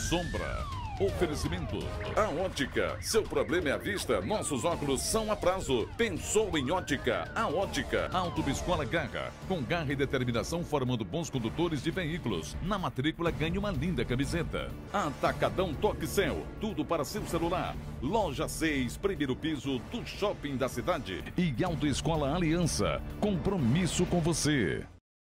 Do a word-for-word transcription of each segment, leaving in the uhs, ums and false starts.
Sombra. Oferecimento. A Ótica. Seu problema é a vista, nossos óculos são a prazo. Pensou em ótica? A Ótica. Autoescola Garra. Com garra e determinação formando bons condutores de veículos. Na matrícula ganhe uma linda camiseta. Atacadão Toque Cell. Tudo para seu celular. Loja seis, primeiro piso do shopping da cidade. E Autoescola Aliança. Compromisso com você.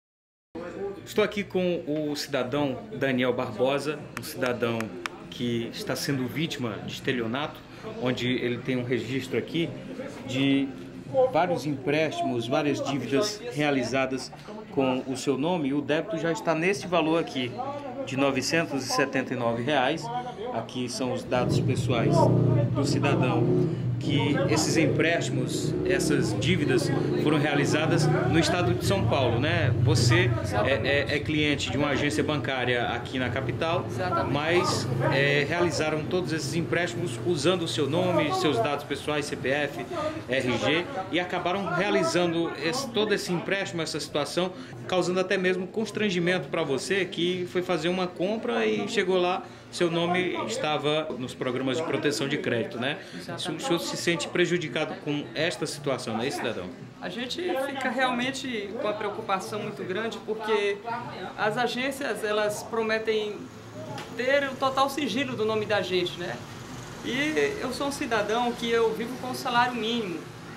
Estou aqui com o cidadão Daniel Barbosa, um cidadão que está sendo vítima de estelionato, onde ele tem um registro aqui de vários empréstimos, várias dívidas realizadas com o seu nome, e o débito já está nesse valor aqui, de novecentos e setenta e nove reais. Aqui são os dados pessoais do cidadão, que esses empréstimos, essas dívidas foram realizadas no estado de São Paulo, né? Você é, é, é cliente de uma agência bancária aqui na capital, Exatamente. mas é, realizaram todos esses empréstimos usando o seu nome, seus dados pessoais, C P F, R G, e acabaram realizando esse, todo esse empréstimo, essa situação, causando até mesmo constrangimento para você que foi fazer uma compra e chegou lá, seu nome estava nos programas de proteção de crédito, né? O senhor se sente prejudicado com esta situação, não é, cidadão? A gente fica realmente com uma preocupação muito grande, porque as agências, elas prometem ter o total sigilo do nome da gente, né? E eu sou um cidadão que eu vivo com um salário mínimo.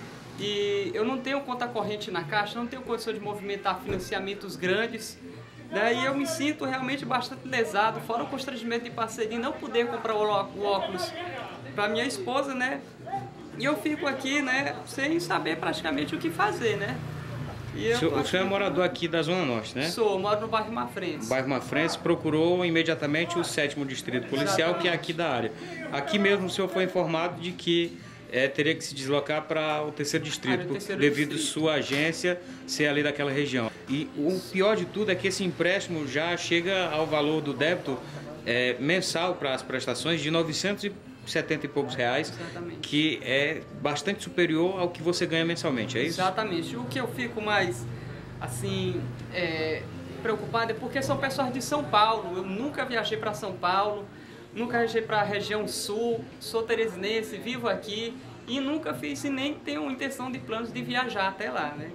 E eu não tenho conta corrente na Caixa, não tenho condição de movimentar financiamentos grandes. Daí eu me sinto realmente bastante lesado, fora o constrangimento de parceria, não poder comprar o óculos para minha esposa, né? E eu fico aqui, né, sem saber praticamente o que fazer, né? E eu O senhor, o senhor é aqui... morador aqui da Zona Norte, né? Sou, moro no bairro Mafrense. Bairro Mafrense, procurou imediatamente o sétimo Distrito Policial, Exatamente. que é aqui da área. Aqui mesmo o senhor foi informado de que é, teria que se deslocar para o terceiro distrito, Ah, o terceiro devido distrito. sua agência ser ali daquela região. E o pior de tudo é que esse empréstimo já chega ao valor do débito é, mensal para as prestações de novecentos e setenta e poucos reais, Exatamente. que é bastante superior ao que você ganha mensalmente, é isso? Exatamente. O que eu fico mais, assim, é, preocupado é porque são pessoas de São Paulo. Eu nunca viajei para São Paulo, nunca viajei para a região sul, sou teresinense, vivo aqui e nunca fiz e nem tenho intenção de planos de viajar até lá, né?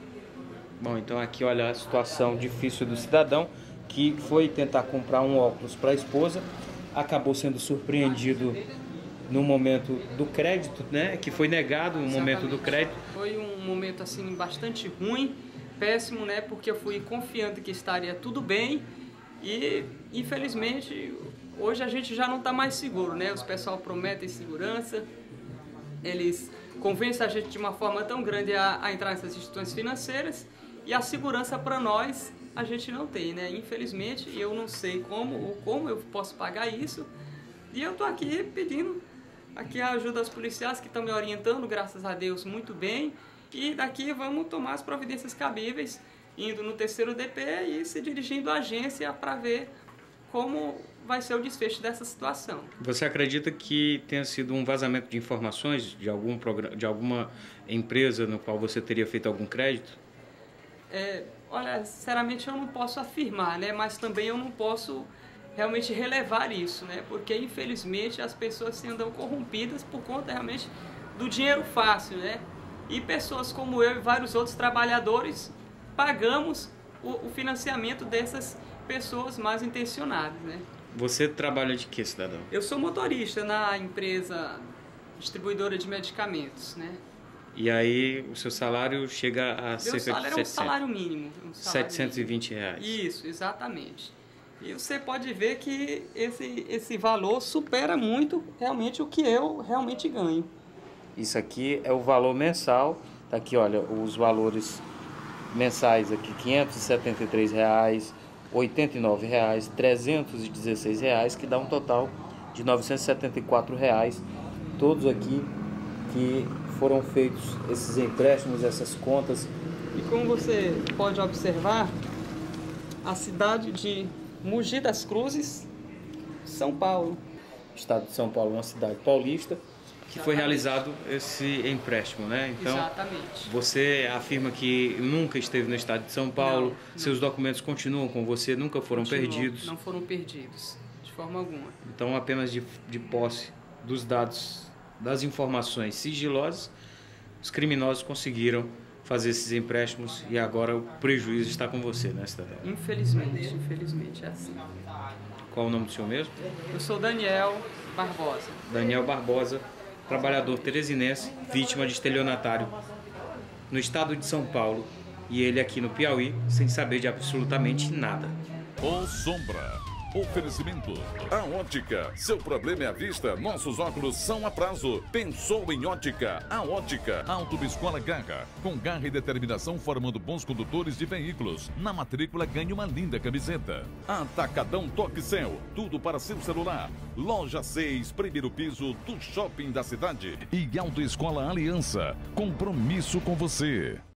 Bom, então aqui olha a situação difícil do cidadão que foi tentar comprar um óculos para a esposa, acabou sendo surpreendido no momento do crédito, né? Que foi negado no momento do crédito. Foi um momento assim bastante ruim, péssimo, né? Porque eu fui confiante que estaria tudo bem e infelizmente hoje a gente já não está mais seguro, né? Os pessoal prometem segurança, eles convencem a gente de uma forma tão grande a, a entrar nessas instituições financeiras e a segurança para nós a gente não tem, né? Infelizmente eu não sei como ou como eu posso pagar isso e eu tô aqui pedindo aqui a ajuda aos policiais que estão me orientando, graças a Deus, muito bem, e daqui vamos tomar as providências cabíveis, indo no terceiro D P e se dirigindo à agência para ver como vai ser o desfecho dessa situação. Você acredita que tenha sido um vazamento de informações de, algum programa, de alguma empresa no qual você teria feito algum crédito? É, olha, sinceramente eu não posso afirmar, né? Mas também eu não posso realmente relevar isso, né? Porque infelizmente as pessoas se andam corrompidas por conta realmente do dinheiro fácil, né? E pessoas como eu e vários outros trabalhadores pagamos o, o financiamento dessas pessoas mal intencionadas, né? Você trabalha de quê, cidadão? Eu sou motorista na empresa distribuidora de medicamentos, né? E aí o seu salário chega a Meu cerca de salário é um setecentos, salário mínimo. Um salário setecentos e vinte reais. Isso, exatamente. E você pode ver que esse, esse valor supera muito realmente o que eu realmente ganho. Isso aqui é o valor mensal. Tá aqui, olha, os valores mensais aqui, quinhentos e setenta e três reais, oitenta e nove reais, trezentos e dezesseis reais, que dá um total de novecentos e setenta e quatro reais. Todos aqui que foram feitos esses empréstimos, essas contas. E como você pode observar, a cidade de Mogi das Cruzes, São Paulo. Estado de São Paulo, uma cidade paulista, que foi realizado esse empréstimo, né? Então, exatamente. você afirma que nunca esteve no estado de São Paulo, Não, não. seus documentos continuam com você, nunca foram Continuou, perdidos. Não foram perdidos, de de forma alguma. Então, apenas de, de posse dos dados, das informações sigilosas, os criminosos conseguiram fazer esses empréstimos e agora o prejuízo está com você, né, cidadão? Infelizmente, infelizmente é assim. Qual o nome do senhor mesmo? Eu sou Daniel Barbosa. Daniel Barbosa, trabalhador teresinense, vítima de estelionatário no estado de São Paulo, e ele aqui no Piauí, sem saber de absolutamente nada. O Sombra. Oferecimento. A Ótica. Seu problema é a vista, nossos óculos são a prazo. Pensou em ótica? A Ótica. Autoescola Garra. Com garra e determinação formando bons condutores de veículos. Na matrícula ganhe uma linda camiseta. Atacadão Toque Cell. Tudo para seu celular. Loja seis, primeiro piso do shopping da cidade. E Autoescola Aliança. Compromisso com você.